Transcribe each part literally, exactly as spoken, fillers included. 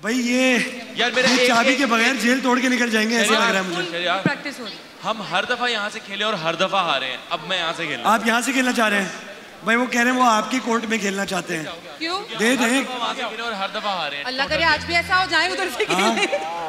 भाई ये यार मेरे ये चाबी के बगैर जेल तोड़ के निकल जाएंगे ऐसा लग रहा है मुझे। यार प्रैक्टिस हो रही। हम हर दफा यहाँ से खेले और हर दफा हारे हैं, अब मैं यहाँ से खेलना। आप यहाँ से खेलना चाह रहे हैं? भाई वो कह रहे हैं वो आपके कोर्ट में खेलना चाहते हैं। क्यों? दे दें। वहाँ से खेले और हर दफा हारे हैं। अल्लाह करे आज भी ऐसा हो जाए उधर से खेलने।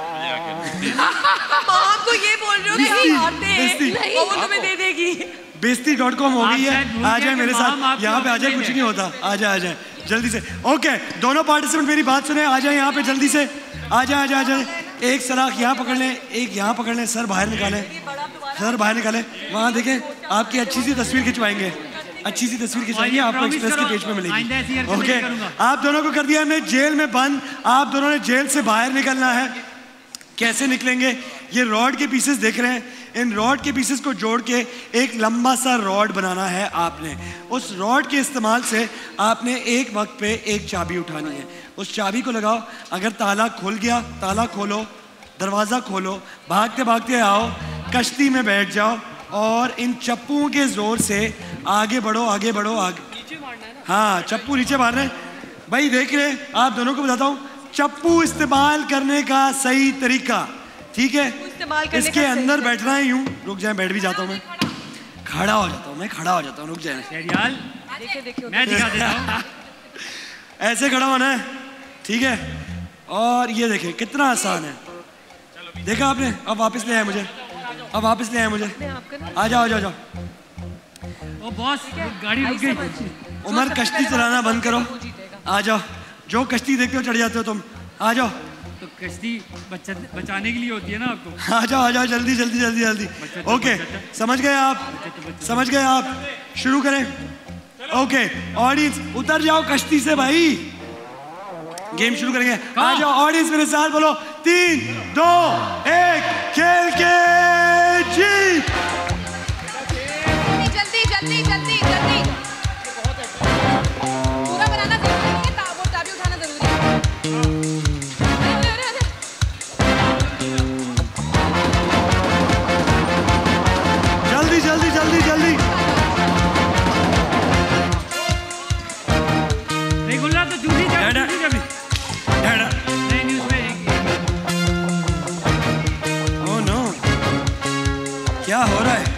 आप तो ये बोल रहे हो कि हारते हैं, वो तुम्हें दे देगी। बेस्ती डॉट कॉम हो गई है, आ जाए मेरे साथ यहाँ पे, आ जाए, कुछ नहीं होता, आ जाए आ जाए जल्दी से। ओके दोनों पार्टिसिपेंट मेरी बात सुने, आ जाए यहाँ पे जल्दी से, आ जाए आ जाए आ जाए। एक सलाख यहाँ पकड़ लें, एक यहाँ पकड़ लें, सर बाहर निकालें, सर बाहर निकालें। वहाँ देखें आपकी अच्छी सी तस्वीर खिंचवाएंगे, अच्छी सी तस्वीर खिंचवाएंगे, आपको एक्सप्रेस के पेज पे मिलेगी। ओके आप दोनों को कर दिया हमने जेल में बंद, आप दोनों ने जेल से बाहर निकलना है। कैसे निकलेंगे? ये रॉड के पीसेस देख रहे हैं, इन रॉड के पीसेस को जोड़ के एक लंबा सा रॉड बनाना है आपने। उस रॉड के इस्तेमाल से आपने एक वक्त पे एक चाबी उठानी है, उस चाबी को लगाओ, अगर ताला खुल गया ताला खोलो, दरवाज़ा खोलो, भागते भागते आओ, कश्ती में बैठ जाओ और इन चप्पुओं के जोर से आगे बढ़ो आगे बढ़ो आगे। हाँ चप्पू नीचे मारने। भाई देख रहे आप दोनों को बताता हूँ चप्पू इस्तेमाल करने का सही तरीका, ठीक है? इसके अंदर बैठना है यूं, रुक जाए, बैठ भी जाता हूँ मैं, खड़ा हो जाता हूँ मैं, खड़ा हो जाता हूँ, रुक जाए मैं दिखा देता हूँ। ऐसे खड़ा होना है, ठीक है? और ये देखें कितना आसान है, देखा आपने? अब वापस ले आए मुझे, अब वापस ले आए मुझे, आ जाओ आ जाओ जाओ। ओ बॉस गाड़ी रुक गई। उमर कश्ती चलाना बंद करो, आ जाओ, जो कश्ती देखते हो चढ़ जाते हो तुम, आ जाओ। तो कश्ती बचा, बचाने के लिए होती है ना आपको। आ जाओ आ जाओ जल्दी जल्दी जल्दी जल्दी। ओके समझ गए आप, समझ गए आप, शुरू करें। ओके ऑडियंस उतर जाओ कश्ती से भाई, गेम शुरू करेंगे। आ जाओ ऑडियंस मेरे साथ बोलो, तीन दो एक, खेल के जीत। जल्दी जल्दी जल्दी जल्दी पूरा बनाना जरूरी है, वो चाबी उठाना जरूरी है। जल्दी जल्दी जल्दी जल्दी। नहीं खुल रहा तो जूठी डैडा डैडा। नहीं नहीं उसमें ओह नो, क्या हो रहा है?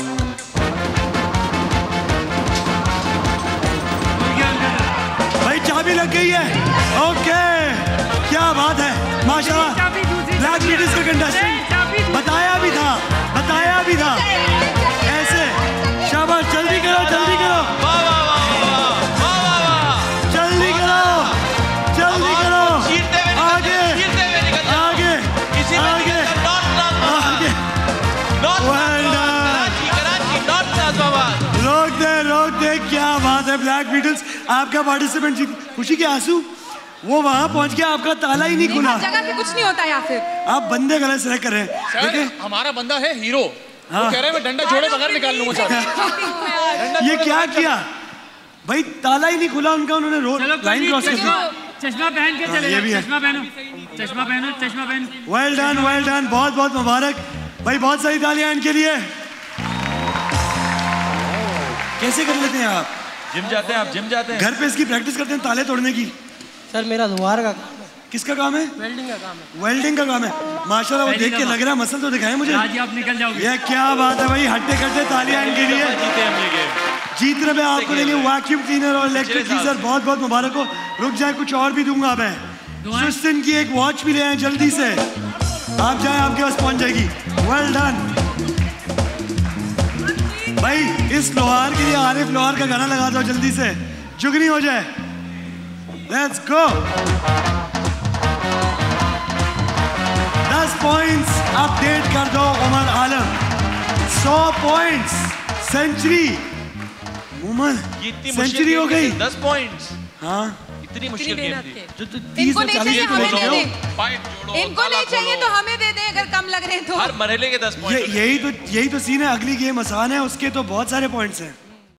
भाई चाबी लग गई है। ओके क्या बात है, माशाल्लाह। ब्लैक बीटल्स का कंटेस्टेंट बताया भी था, बताया भी था ऐसे। शाबाश, जल्दी करो जल्दी करो, जल्दी करो जल्दी करो, आगे आगे आगे आगे। रोक दे रोक दे, क्या बात है ब्लैक बीटल्स, आपका पार्टिसिपेंट जीत। खुशी के आंसू, वो वहां पहुंच गया, आपका ताला ही नहीं खुला। जगह पे कुछ नहीं होता या फिर आप बंदे गलत सेलेक्ट कर रहे हैं। देखिए हमारा बंदा है हीरो, हाँ। वो कह रहे हैं मैं डंडा जोड़े बगैर निकाल लूंगा। ये क्या किया भाई, ताला ही नहीं खुला उनका, उन्होंने लाइन क्रॉस कर दी। चश्मा पहन के चले, ये भी है। चश्मा पहनो चश्मा पहनो चश्मा पहन। वेल डन वेल डन, बहुत बहुत मुबारक भाई, बहुत सारी तालियां इनके लिए। कैसे कर लेते हैं आप? जिम जाते हैं आप? जिम जाते हैं? घर पे इसकी प्रैक्टिस करते हैं ताले तोड़ने की? सर मेरा लोहार का काम है। किसका काम है? वेल्डिंग का काम है। वेल्डिंग का काम है, माशाल्लाह। वो देख के लग रहा है, मसल तो दिखाएं मुझे। आज आप निकल जाओगे। ये क्या बात है भाई, हट्टे कट्टे तालियां इनके लिए। जीते हम ये गेम, जीतने में आपको देंगे वैक्यूम क्लीनर और इलेक्ट्रिक गीजर, बहुत बहुत मुबारक हो। रुक जाए, कुछ और भी दूंगा मैं। सुस्तिन की एक वॉच भी ले आए जल्दी से, आप जाए आपके पास पहुंच जाएगी। वेल डन भाई, इस लोहार के लिए आरिफ लोहार का गाना लगा दो जल्दी से, जुगनी हो जाए। Let's go. दस पॉइंट्स अपडेट कर दो उमर आलम, सौ पॉइंट्स, सेंचुरी। उमर सेंचुरी हो गई, दस पॉइंट्स। हाँ इतनी मुश्किल गेम थी। जो तो तीस इनको नहीं चाहिए तो हमें दे दे, जोड़ो, इनको नहीं चाहिए तो हमें दे दे, अगर कम लग रहे हैं तो। हर मरहले के दस पॉइंट। यही तो यही तो सीन है, अगली गेम आसान है, उसके तो बहुत सारे पॉइंट्स हैं।